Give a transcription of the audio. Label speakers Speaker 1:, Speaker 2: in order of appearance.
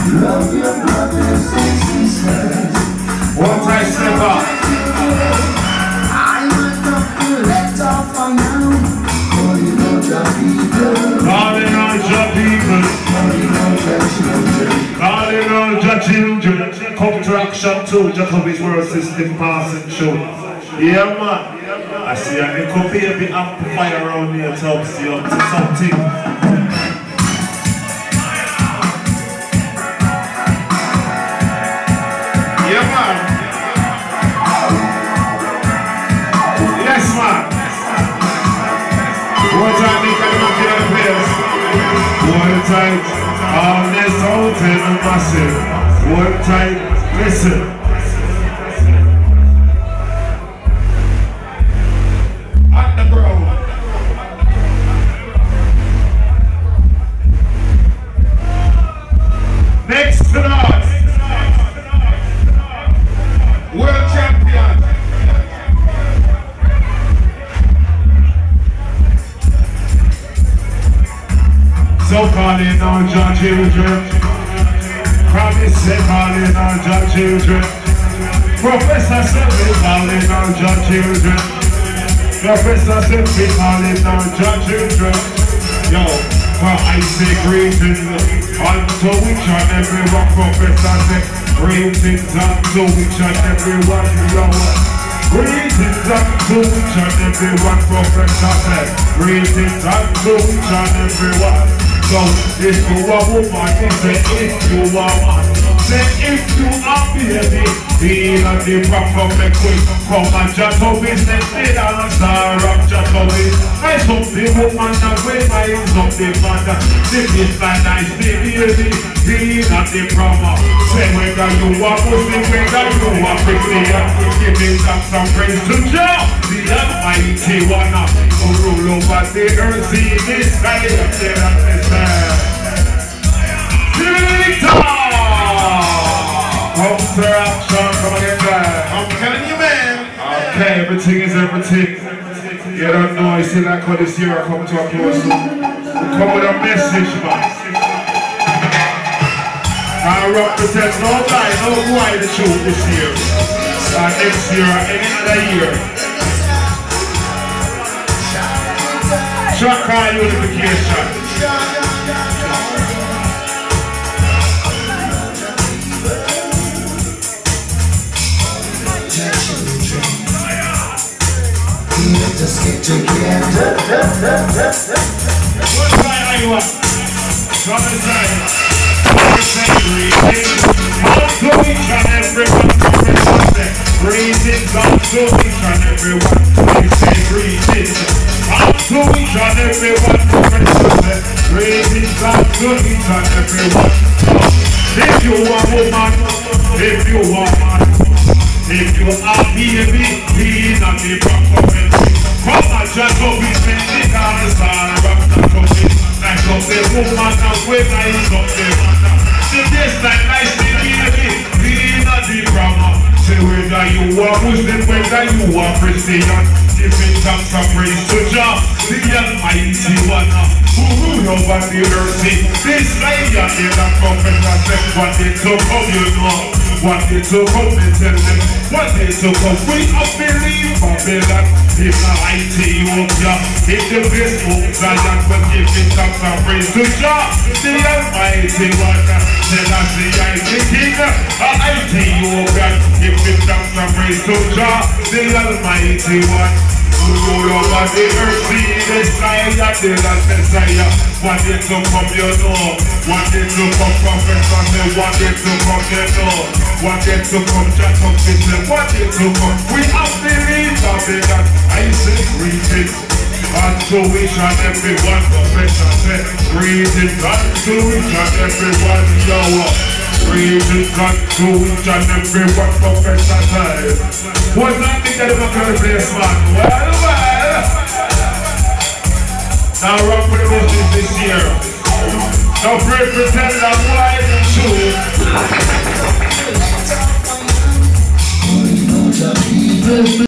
Speaker 1: Love your brothers and sisters.
Speaker 2: One time step up.
Speaker 1: I might not be let off for now. Calling on Jah people.
Speaker 2: Calling on Jah people.
Speaker 1: Calling on Jah children.
Speaker 2: Calling on Jah children. Come to action too. Jah Tubbys world system passing show. Yeah man. I see a little baby amplifier around here to help see up to something. Yeah man. Yes man. One time they got him up in the place. One time, all this Southend and massive. One time, listen. At the ground. Next to us. World champion. So calling on Jah children. Promise say calling on Jah children. Professor said we calling on Jah children. Professor said we calling on Jah children. Yo, well I say greetings unto each and everyone. Professor said greetings unto each and everyone. Yo, greetings unto each and everyone. Professor said greetings unto each and everyone. So if you are woman, say if you are man, say if you are baby, be not the proper make quick. Come and Jah Tubbys, let's sit down and star up Jah Tubbys. I hope the woman and when I use up the mother, the kiss and nice baby, be not the proper. Say whether you are Muslim, whether you are Christian, give me some praise to Jah, the Almighty One, who rule over the earth, see this side of the earth. Come again, I'm telling you, man. Okay, everything is everything. You don't know, I see like how this year I come to a close. We come with a message, man. I represent no lie, no why the show this year. Next year or any other year. Shock car unification.
Speaker 1: Let's get together.
Speaker 2: What side are you on? From the side. Greetings unto each and everyone. Greetings unto each and everyone. I say greetings unto each and everyone. Greetings unto each and everyone. If you are woman, if you are man, if you are baby, be not the proper. Come on, Jah Tubbys, spend the car, star, rock the Tubbys. Like up the woman, and when I use up the matter. The best like nice baby, be not the drama. Say whether you are Muslim, whether you are Christian, give it thanks and praise to Jah, the Almighty One, who rule over the earth. This lion is a prophet that said, what it to come, you know. What it to come and tell them. What it to come, we up believe Babylon. If not Ethiopia, if the best hope Zion, but give it thanks and praise to Jah, the Almighty One. Tell us the mighty King, Ethiopia, give it thanks and praise to Jah, the Almighty One. Who rule over the earth, see the sky, and the last Messiah. Want it to come, you know. Want it to come, Professor, say want it to come, you know. Want it to come, Jah Tubbys, say want it to come. We have believed Babylon. I say greetings unto each and everyone. Professor said greetings unto each and everyone. Yo, greetings unto each and everyone. Professor said. What's that thing that I'm going to place, man? Well. Now rock with the business this year. Now pray pretend I'm wise and true.